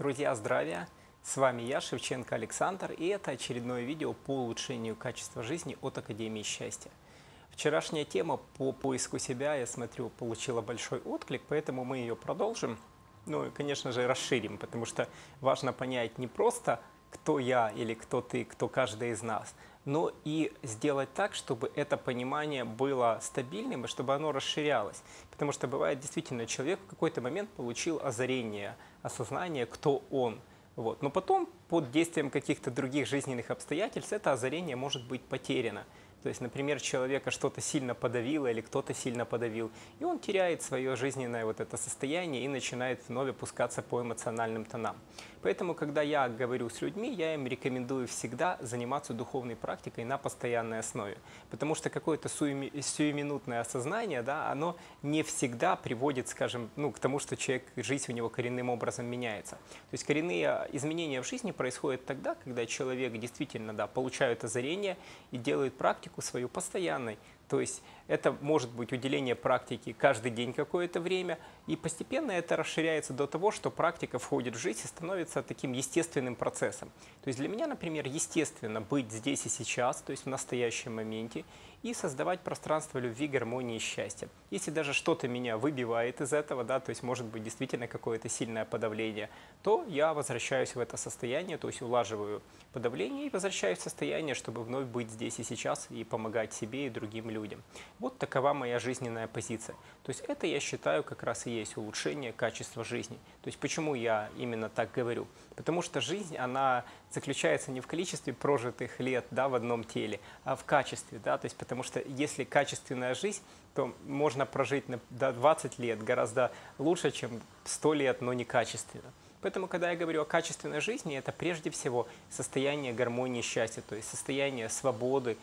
Друзья, здравия! С вами я, Шевченко Александр, и это очередное видео по улучшению качества жизни от Академии Счастья. Вчерашняя тема по поиску себя, я смотрю, получила большой отклик, поэтому мы ее продолжим. Ну и, конечно же, расширим, потому что важно понять не просто, кто я или кто ты, кто каждый из нас, но и сделать так, чтобы это понимание было стабильным и чтобы оно расширялось. Потому что бывает действительно, человек в какой-то момент получил озарение, осознание, кто он. Вот. Но потом, под действием каких-то других жизненных обстоятельств, это озарение может быть потеряно. То есть, например, человека что-то сильно подавило или кто-то сильно подавил, и он теряет свое жизненное вот это состояние и начинает вновь опускаться по эмоциональным тонам. Поэтому, когда я говорю с людьми, я им рекомендую всегда заниматься духовной практикой на постоянной основе. Потому что какое-то сиюминутное осознание, да, оно не всегда приводит, скажем, к тому, что человек, жизнь у него коренным образом меняется. То есть коренные изменения в жизни происходят тогда, когда человек действительно, да, получает озарение и делает практику свою постоянной. То есть это может быть уделение практике каждый день какое-то время, и постепенно это расширяется до того, что практика входит в жизнь и становится таким естественным процессом. То есть для меня, например, естественно быть здесь и сейчас, то есть в настоящем моменте, и создавать пространство любви, гармонии и счастья. Если даже что-то меня выбивает из этого, да, то есть может быть действительно какое-то сильное подавление, то я возвращаюсь в это состояние, то есть улаживаю подавление и возвращаюсь в состояние, чтобы вновь быть здесь и сейчас и помогать себе и другим людям. Вот такова моя жизненная позиция. То есть это, я считаю, как раз и есть улучшение качества жизни. То есть почему я именно так говорю? Потому что жизнь, она заключается не в количестве прожитых лет, да, в одном теле, а в качестве. Да? То есть потому что если качественная жизнь, то можно прожить до 20 лет гораздо лучше, чем 100 лет, но некачественно. Поэтому, когда я говорю о качественной жизни, это прежде всего состояние гармонии и счастья, то есть состояние свободы,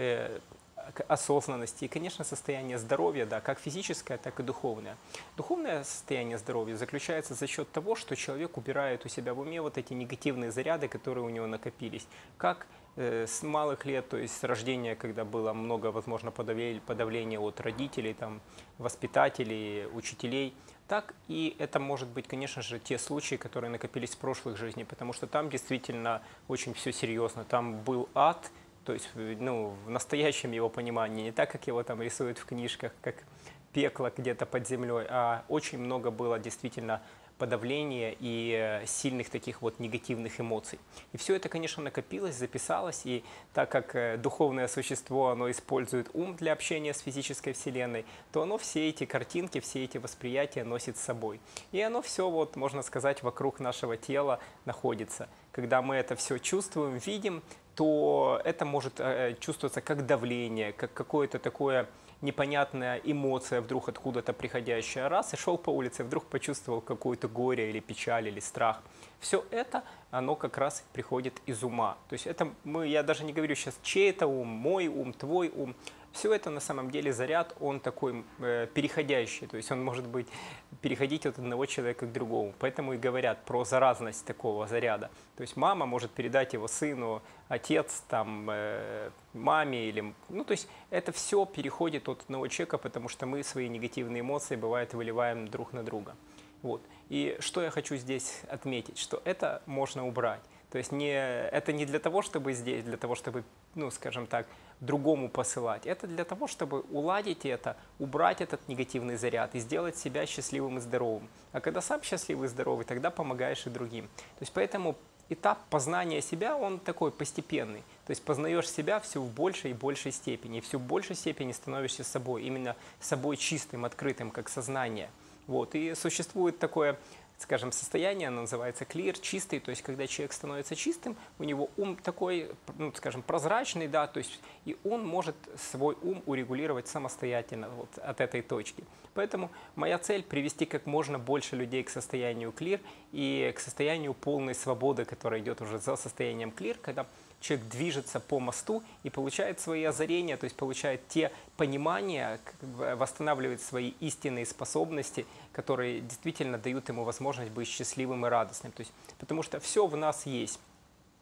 осознанности и, конечно, состояние здоровья, да, как физическое, так и духовное. Духовное состояние здоровья заключается за счет того, что человек убирает у себя в уме вот эти негативные заряды, которые у него накопились, как с малых лет, то есть с рождения, когда было много, возможно, подавления от родителей, там, воспитателей, учителей, так и это может быть, конечно же, те случаи, которые накопились в прошлых жизнях, потому что там действительно очень все серьезно, там был ад. То есть, в настоящем его понимании, не так, как его там рисуют в книжках, как пекло где-то под землей, а очень много было действительно подавления и сильных таких вот негативных эмоций. И все это, конечно, накопилось, записалось, и так как духовное существо, оно использует ум для общения с физической вселенной, то оно все эти картинки, все эти восприятия носит с собой. И оно все, вот, можно сказать, вокруг нашего тела находится. Когда мы это все чувствуем, видим, то это может чувствоваться как давление, как какое-то такое непонятная эмоция, вдруг откуда-то приходящая. Раз, и шел по улице, вдруг почувствовал какое-то горе или печаль, или страх. Все это, оно как раз приходит из ума. То есть это я даже не говорю сейчас, чей это ум, мой ум, твой ум. Все это на самом деле заряд, он такой переходящий, то есть он может быть переходить от одного человека к другому. Поэтому и говорят про заразность такого заряда. То есть мама может передать его сыну, отец там, маме, или, то есть это все переходит от одного человека, потому что мы свои негативные эмоции, бывает, выливаем друг на друга. Вот. И что я хочу здесь отметить, что это можно убрать. То есть это не для того, чтобы здесь, для того, чтобы, скажем так, другому посылать. Это для того, чтобы уладить это, убрать этот негативный заряд и сделать себя счастливым и здоровым. А когда сам счастливый и здоровый, тогда помогаешь и другим. То есть поэтому этап познания себя, он такой постепенный. То есть познаешь себя все в большей и большей степени. И все в большей степени становишься собой, именно собой чистым, открытым, как сознание. Вот. И существует такое, скажем, состояние, оно называется clear, чистый, то есть когда человек становится чистым, у него ум такой, скажем, прозрачный, да, то есть и он может свой ум урегулировать самостоятельно вот от этой точки. Поэтому моя цель привести как можно больше людей к состоянию clear и к состоянию полной свободы, которая идет уже за состоянием clear, когда человек движется по мосту и получает свои озарения, то есть получает те понимания, восстанавливает свои истинные способности, которые действительно дают ему возможность быть счастливым и радостным. То есть, потому что все в нас есть.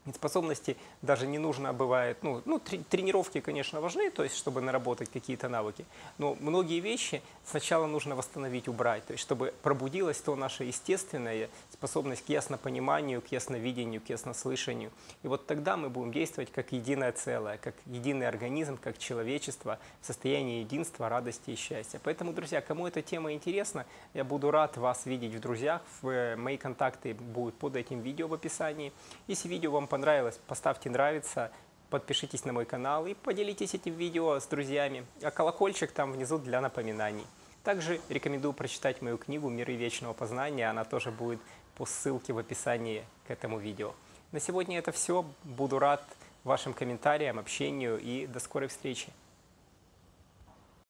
Ведь способности даже не нужно бывает, тренировки, конечно, важны, то есть, чтобы наработать какие-то навыки, но многие вещи сначала нужно восстановить, убрать, то есть, чтобы пробудилась то наша естественная способность к яснопониманию, к ясновидению, к яснослышанию. И вот тогда мы будем действовать как единое целое, как единый организм, как человечество в состоянии единства, радости и счастья. Поэтому, друзья, кому эта тема интересна, я буду рад вас видеть в друзьях. Мои контакты будут под этим видео в описании. Если видео вам понравилось, поставьте нравится, подпишитесь на мой канал и поделитесь этим видео с друзьями. А колокольчик там внизу для напоминаний. Также рекомендую прочитать мою книгу «Миры вечного познания». Она тоже будет по ссылке в описании к этому видео. На сегодня это все. Буду рад вашим комментариям, общению и до скорой встречи.